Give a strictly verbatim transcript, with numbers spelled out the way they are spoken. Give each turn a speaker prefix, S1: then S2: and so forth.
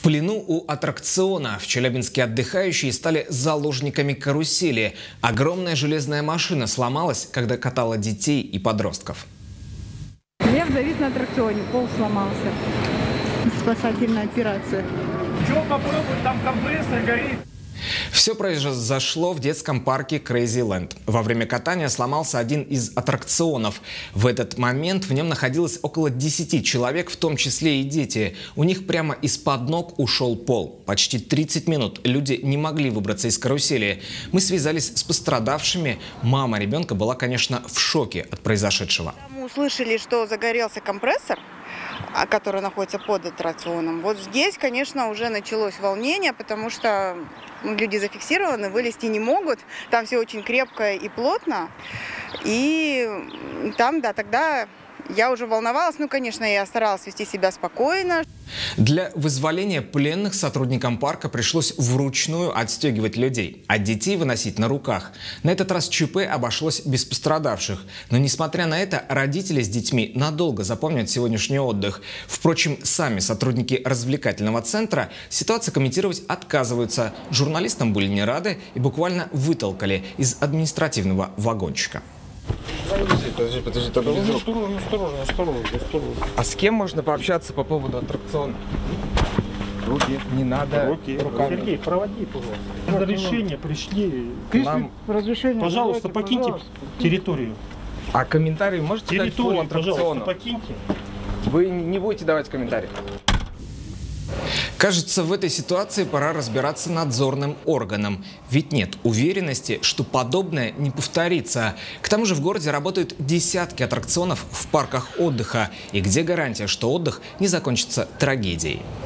S1: плену у аттракциона. В Челябинске отдыхающие стали заложниками карусели. Огромная железная машина сломалась, когда катала детей и подростков.
S2: Лев завис на аттракционе, пол сломался. Спасательная операция.
S3: Что попробуй, там компрессор горит.
S1: Все произошло в детском парке Crazy Land. Во время катания сломался один из аттракционов. В этот момент в нем находилось около десяти человек, в том числе и дети. У них прямо из-под ног ушел пол. Почти тридцать минут люди не могли выбраться из карусели. Мы связались с пострадавшими. Мама ребенка была, конечно, в шоке от произошедшего.
S4: Мы услышали, что загорелся компрессор, который находится под аттракционом. Вот здесь, конечно, уже началось волнение, потому что люди зафиксированы, вылезти не могут. Там все очень крепко и плотно. И там, да, тогда я уже волновалась. Ну, конечно, я старалась вести себя спокойно.
S1: Для вызволения пленных сотрудникам парка пришлось вручную отстегивать людей, а детей выносить на руках. На этот раз ЧП обошлось без пострадавших. Но, несмотря на это, родители с детьми надолго запомнят сегодняшний отдых. Впрочем, сами сотрудники развлекательного центра ситуацию комментировать отказываются. Журналистам были не рады и буквально вытолкали из административного вагончика.
S5: Подожди, подожди, подожди, только без рук.
S3: Осторожно, осторожно, осторожно, осторожно.
S5: А с кем можно пообщаться по поводу аттракциона?
S3: Руки.
S5: Не надо
S3: Руки.
S5: руками.
S3: Сергей, проводи, пожалуйста. Разрешение пришли.
S5: Нам...
S2: Разрешение.
S3: Пожалуйста,
S2: давайте,
S3: покиньте
S2: пожалуйста.
S3: территорию.
S5: А комментарии можете дать по
S3: Территорию, пожалуйста,
S5: аттракциону?
S3: покиньте.
S5: Вы не будете давать комментарии?
S1: Кажется, в этой ситуации пора разбираться надзорным органам. Ведь нет уверенности, что подобное не повторится. К тому же в городе работают десятки аттракционов в парках отдыха. И где гарантия, что отдых не закончится трагедией?